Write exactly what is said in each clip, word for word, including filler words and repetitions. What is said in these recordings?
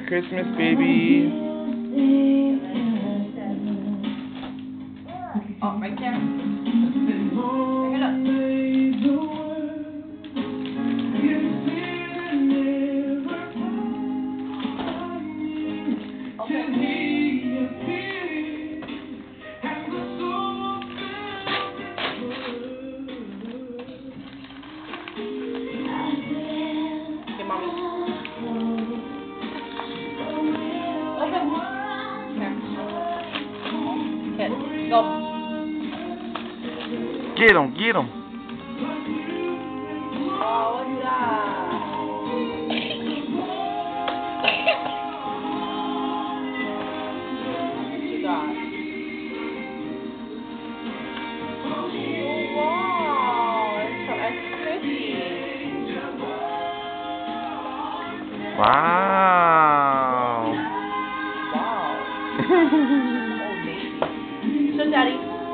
Christmas, baby. Oh, right there. Take a look. Okay, mommy. Open. Here. Hit. Go. Get him, get him. Oh, what's that? What you got? Oh, wow. It's from Auntie Chrissy. Wow. Wow. Oh, baby. Show Daddy.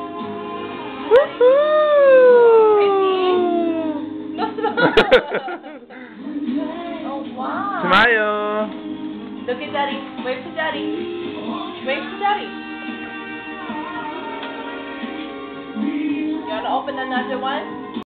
Oh, wow. Smile. Look at Daddy. Wave to Daddy. Wave to Daddy. You want to open another one?